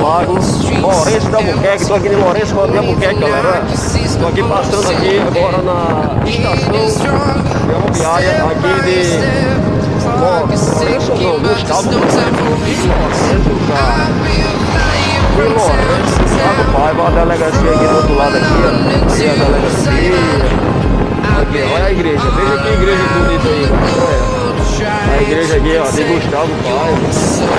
Lago, Lourenço de Albuquerque. Estou aqui de Lourenço de Albuquerque, galera. Estou aqui passando aqui agora na estação ferroviária aqui de Lourenço, não, Gustavo Paiva, a delegacia aqui do outro lado aqui, ó. Aqui a delegacia. Aqui, olha a igreja, veja que igreja bonita aí, olha. A igreja aqui, ó, de Gustavo Paiva.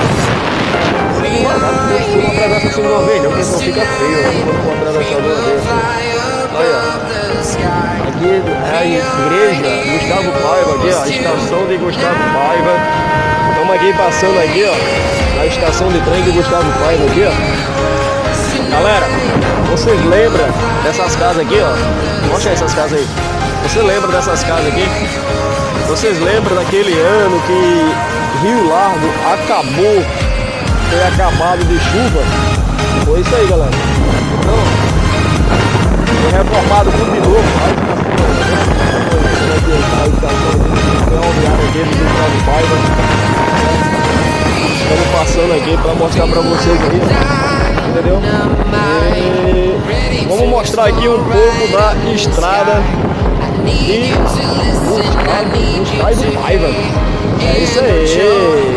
Não atravessa assim de uma vez, não, porque senão fica feio, quando for atravessar de uma vez. Olha, aqui é a igreja Gustavo Paiva, aqui, ó, a estação de Gustavo Paiva. Estamos aqui passando aqui, ó, na estação de trem de Gustavo Paiva aqui, ó. Galera, vocês lembram dessas casas aqui, ó? Mostra aí essas casas aí. Você lembra dessas casas aqui? Vocês lembram daquele ano que Rio Largo acabou, foi acabado de chuva? Foi isso aí, galera. Então, foi reformado tudo de novo. A estação ferroviária aqui do Gustavo Paiva. Estamos passando aqui para mostrar para vocês aí, entendeu? E vamos mostrar aqui um pouco da estrada de Gustavo Paiva. É isso aí.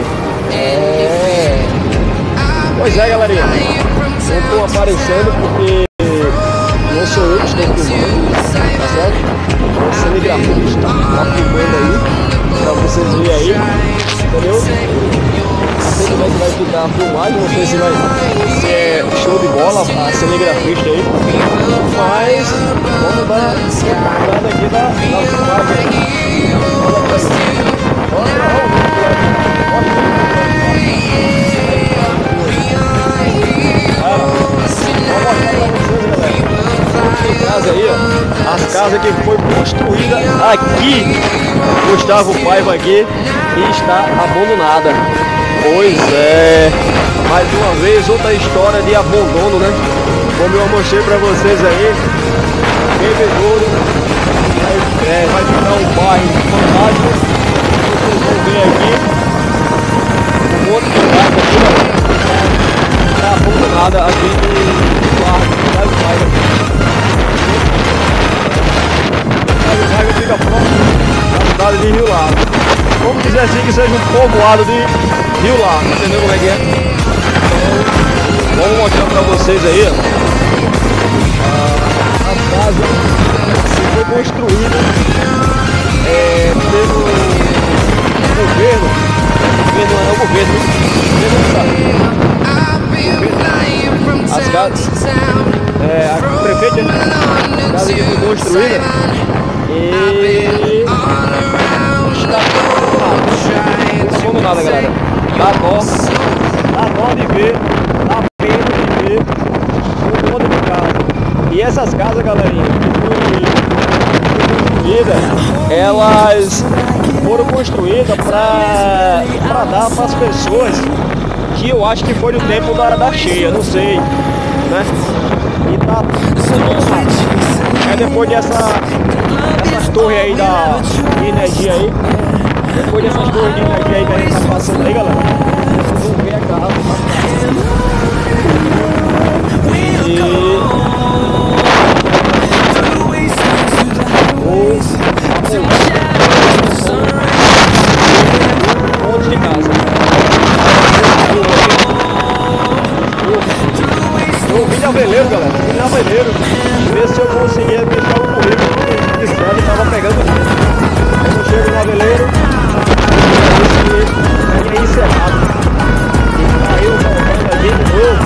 Pois é, galerinha. Eu estou aparecendo porque não sou eu que estou filmando, tá certo? O cinegrafista está filmando aí, para vocês verem aí, entendeu? Não sei como é que vai ficar a filmagem, não sei se vai ser show de bola a cinegrafista aí, mas vamos dar uma olhada aqui da filmagem. Olha pra isso. Aí, ó, as casas que foi construída aqui, Gustavo Paiva aqui, e está abandonada. Pois é, mais uma vez outra história de abandono, né? Como eu mostrei para vocês aí, Bebedouro vai ficar um bairro fantástico. Vocês vão ver aqui um monte de casa aqui, ó, está abandonada aqui no Largo Gustavo Paiva. Fica próximo da cidade de Rio Largo. Vamos dizer assim que seja um povoado de Rio Largo, entendeu como é que é? Então, vamos mostrar para vocês aí, ó, a casa que foi construída pelo governo. Não é o governo, as casas, a prefeita, a casa que foi construída e está abandonada, galera. Dá dó de ver, dá pena de ver um monte de casa. E essas casas, galerinha, elas foram construídas para dar para as pessoas, que eu acho que foi no tempo da cheia, não sei, né? E tá depois dessas torres aí de energia aí, depois dessas torres de energia aí que a gente tá passando aí, galera, vocês vão ver a casa. Um monte de casa. Eu vim de Aveleiro, galera. Vim de Aveleiro. Ver se eu conseguia deixar o currículo de estrada e tava pegando tudo. Quando eu chego no Aveleiro, é encerrado. E aí eu voltando aqui de novo.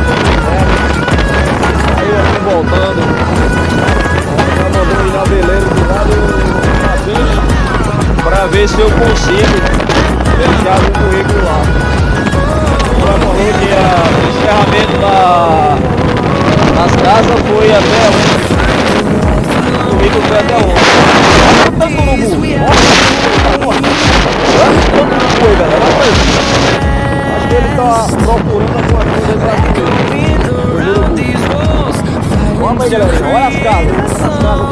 Aí eu aqui voltando. Já mandou ir no Aveleiro do lado da bicha pra ver se eu consigo deixar o currículo lá. Ela falou que o encerramento das casas foi até onde? O currículo foi até onde? Olha o tanto urubu! Olha o tanto urubu, galera! Acho que ele tá procurando alguma coisa pra comer. Vamos aí, galera! Olha as casas!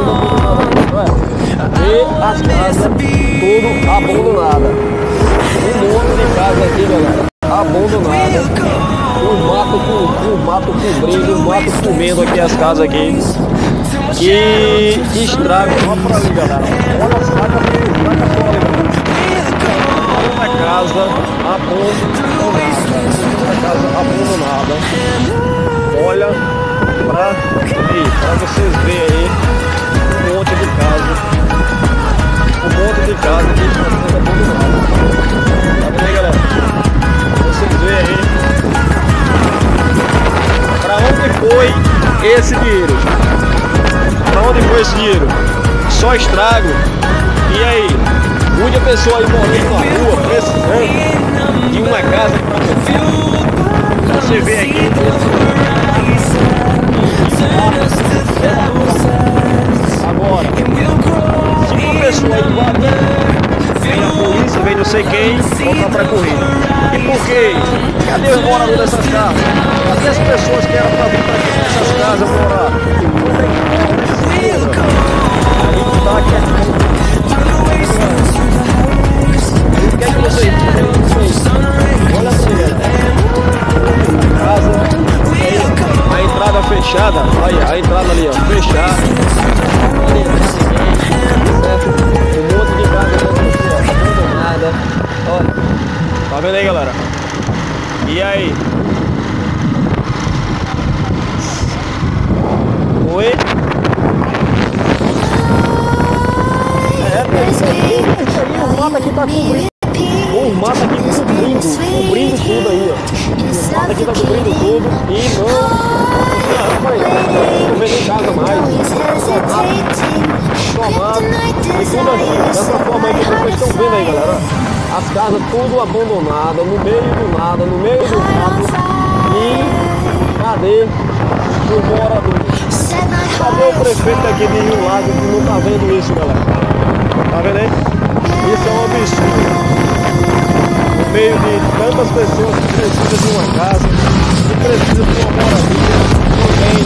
As casas tudo abandonada. Um monte de casa aqui, galera, abandonada. o mato cobrindo, o mato comendo aqui as casas aqui. E estrago. Olha pra ali, galera. Olha as placas uma casa abandonada. Olha pra vocês verem aí um monte de casa. Que está sendo abandonada. Tá vendo aí, galera? Vocês verem aí. Pra onde foi esse dinheiro? Pra onde foi esse dinheiro? Só estrago. E aí? Muita pessoa aí morrendo na rua, precisando de uma casa pra morar. Você vê aqui. Agora, se uma pessoa invadir, vem a polícia, vem não sei quem, voltar pra correr. E por quê? Cadê os moradores dessas casas? Cadê as pessoas que eram pra vir pra aqui nessas casas morar? Aí tá aqui. O que é que vocês fazem? Olha assim, casa. A entrada fechada, olha a entrada ali, ó, fechada. Um monte de casa abandonada. Olha, tá vendo aí, galera? E aí? Oi? Isso aí, o mato aqui tá cobrindo. O mato aqui cobrindo tudo aí, ó. O mato aqui tá cobrindo tudo e não vem nem casa mais. Só mato e tudo assim. Dessa forma aí que vocês estão vendo aí, galera. As casas tudo abandonadas, no meio do nada, no meio do mato. E cadê os moradores? Cadê o prefeito aqui de Rio Lago que não tá vendo isso, galera? Tá vendo aí? Isso é um absurdo. No meio de tantas pessoas que precisam de uma casa, que precisam de uma moradia, não tem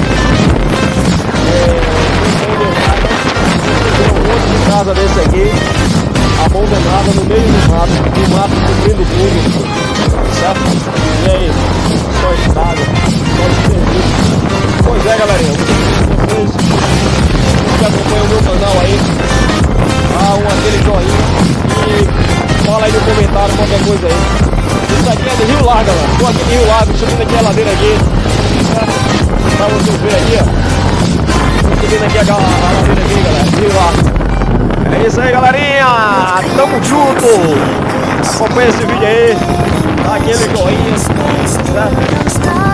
um monte de casa desse aqui, abandonada no meio do mato cobrindo tudo, certo? E aí, só estrada, só desperdício. Pois é, galerinha, vocês que acompanham o meu canal aí, aquele joinha e fala aí no comentário qualquer coisa aí. Isso aqui é de Rio Largo, galera. Tô aqui em Rio Largo, subindo aqui a ladeira aqui. Pra vocês verem aqui, ó. Tô subindo aqui a ladeira aqui, galera. Rio Largo. É isso aí, galerinha. Tamo junto. Acompanha esse vídeo aí. Dá aquele joinha, certo?